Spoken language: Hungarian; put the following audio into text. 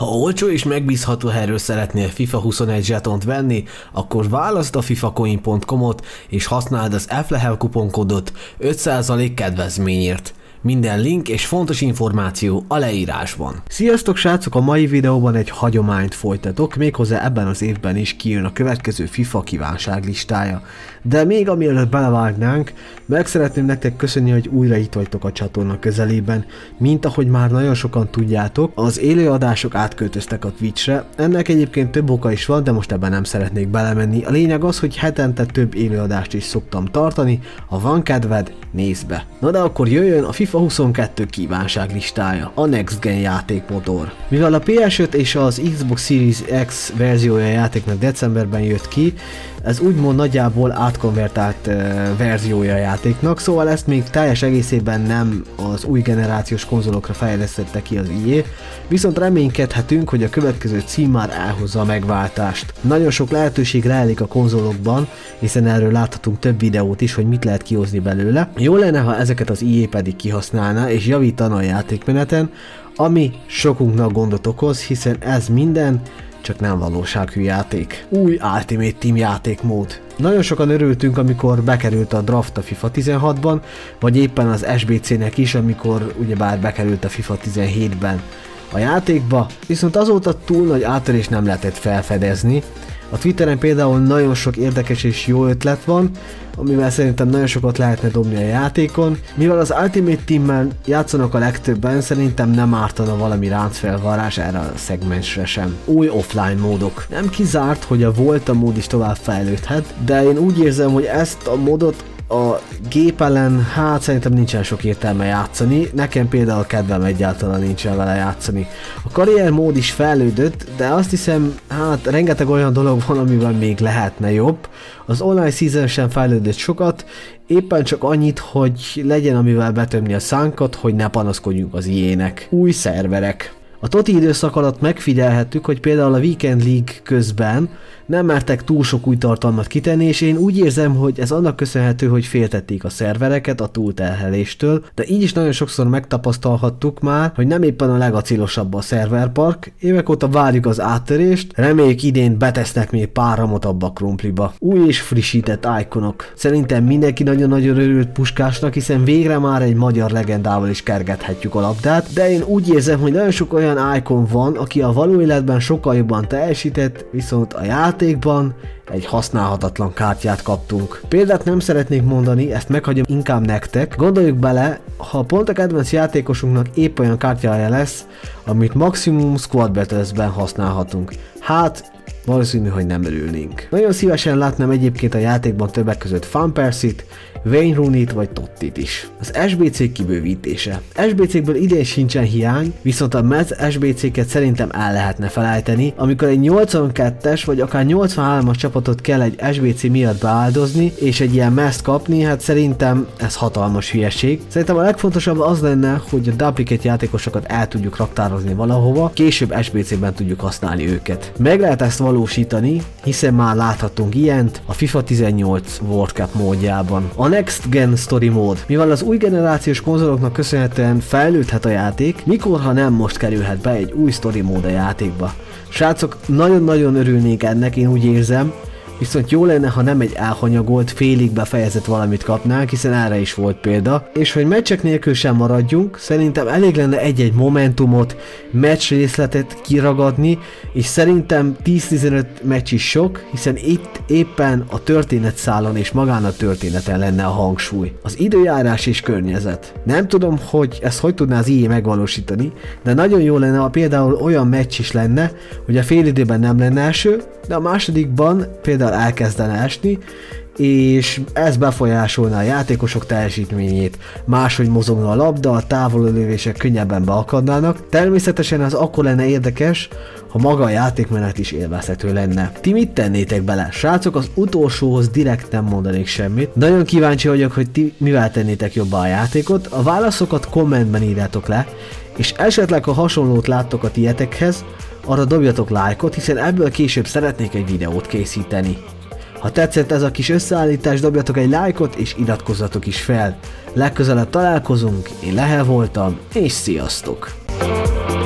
Ha olcsó és megbízható helyről szeretnél FIFA 21 zsetont venni, akkor válaszd a fifacoin.com-ot és használd az FLEHEL kuponkódot 5% kedvezményért. Minden link és fontos információ a leírásban. Sziasztok srácok, a mai videóban egy hagyományt folytatok, méghozzá ebben az évben is kijön a következő FIFA kívánságlistája. De még amielőtt belevágnánk, meg szeretném nektek köszönni, hogy újra itt vagytok a csatorna közelében. Mint ahogy már nagyon sokan tudjátok, az élőadások átköltöztek a Twitchre. Ennek egyébként több oka is van, de most ebben nem szeretnék belemenni. A lényeg az, hogy hetente több élőadást is szoktam tartani, ha van kedved, nézd be. Na de akkor jöjjön a FIFA 22 kívánságlistája, a Next Gen játékmotor. Mivel a PS5 és az Xbox Series X verziója a játéknak decemberben jött ki, ez úgymond nagyjából átkonvertált verziója a játéknak, szóval ezt még teljes egészében nem az új generációs konzolokra fejlesztette ki az EA, viszont reménykedhetünk, hogy a következő cím már elhozza a megváltást. Nagyon sok lehetőség rejlik a konzolokban, hiszen erről láthatunk több videót is, hogy mit lehet kihozni belőle. Jó lenne, ha ezeket az EA pedig kihasználná és javítana a játékmeneten, ami sokunknak gondot okoz, hiszen ez minden csak nem valósághű játék. Új Ultimate Team játékmód. Nagyon sokan örültünk, amikor bekerült a draft a FIFA 16-ban, vagy éppen az SBC-nek is, amikor ugyebár bekerült a FIFA 17-ben a játékba, viszont azóta túl nagy áttörést nem lehetett felfedezni. A Twitteren például nagyon sok érdekes és jó ötlet van, amivel szerintem nagyon sokat lehetne dobni a játékon. Mivel az Ultimate Team-mel játszanak a legtöbben, szerintem nem ártana valami ráncfelvarrás erre a szegmensre sem. Új offline módok. Nem kizárt, hogy a Volta mód is tovább fejlődhet, de én úgy érzem, hogy ezt a módot a gép ellen, hát szerintem nincsen sok értelme játszani, nekem például kedvem egyáltalán nincsen vele játszani. A karrier mód is fejlődött, de azt hiszem, hát rengeteg olyan dolog van, amivel még lehetne jobb. Az online season sem fejlődött sokat, éppen csak annyit, hogy legyen amivel betömni a szánkat, hogy ne panaszkodjunk az EA-nek. Új szerverek. A TOTI időszak alatt megfigyelhettük, hogy például a Weekend League közben nem mertek túl sok új tartalmat kitenni, és én úgy érzem, hogy ez annak köszönhető, hogy féltették a szervereket a túlterheléstől, de így is nagyon sokszor megtapasztalhattuk már, hogy nem éppen a legacilosabb a szerverpark. Évek óta várjuk az áttörést, reméljük idén betesznek még pár ramot abba a krumpliba. Új és frissített ikonok. Szerintem mindenki nagyon-nagyon örült Puskásnak, hiszen végre már egy magyar legendával is kergethetjük a labdát, de én úgy érzem, hogy nagyon sok olyan ikon van, aki a való életben sokkal jobban teljesített, viszont a játékban egy használhatatlan kártyát kaptunk. Példát nem szeretnék mondani, ezt meghagyom inkább nektek. Gondoljuk bele, ha pont a kedvenc játékosunknak épp olyan kártyája lesz, amit maximum Squad Battles-ben használhatunk. Hát, valószínű, hogy nem örülnénk. Nagyon szívesen látnám egyébként a játékban többek között Van Persie-t, Wayne Rooney-t vagy Tottit is. Az SBC kibővítése. SBC-kből idén sincsen hiány, viszont a MEZ SBC-ket szerintem el lehetne felejteni, amikor egy 82-es vagy akár 83-as csapatot kell egy SBC miatt beáldozni, és egy ilyen MEZ-t kapni, hát szerintem ez hatalmas hülyeség. Szerintem a legfontosabb az lenne, hogy a duplicate játékosokat el tudjuk raktározni valahova, később SBC-ben tudjuk használni őket. Meg lehet ezt valósítani, hiszen már láthatunk ilyent a FIFA 18 World Cup módjában. A Next Gen Story mód. Mivel az új generációs konzoloknak köszönhetően fejlődhet a játék, mikor ha nem most kerülhet be egy új story mód a játékba. Srácok, nagyon-nagyon örülnék ennek, én úgy érzem, viszont jó lenne, ha nem egy elhanyagolt, félig befejezett valamit kapnánk, hiszen erre is volt példa. És hogy meccsek nélkül sem maradjunk, szerintem elég lenne egy-egy momentumot, meccs részletet kiragadni, és szerintem 10-15 meccs is sok, hiszen itt éppen a történetszálon és magán a történeten lenne a hangsúly. Az időjárás és környezet. Nem tudom, hogy ezt hogy tudná az EA megvalósítani, de nagyon jó lenne, ha például olyan meccs is lenne, hogy a félidőben nem lenne eső, de a másodikban például elkezdene esni, és ez befolyásolná a játékosok teljesítményét, máshogy mozogna a labda, a távolölövések könnyebben beakadnának. Természetesen ez akkor lenne érdekes, ha maga a játékmenet is élvezhető lenne. Ti mit tennétek bele? Srácok, az utolsóhoz direkt nem mondanék semmit. Nagyon kíváncsi vagyok, hogy ti mivel tennétek jobban a játékot. A válaszokat kommentben írjátok le, és esetleg ha hasonlót láttok a tietekhez, arra dobjatok lájkot, hiszen ebből később szeretnék egy videót készíteni. Ha tetszett ez a kis összeállítás, dobjatok egy lájkot és iratkozzatok is fel. Legközelebb találkozunk, én Lehel voltam, és sziasztok!